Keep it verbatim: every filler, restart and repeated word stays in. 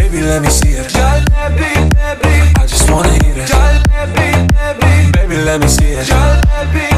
Baby, let me see it. Jalebi, baby, I just wanna eat it. jalebi, baby, Baby, let me see it. jalebi.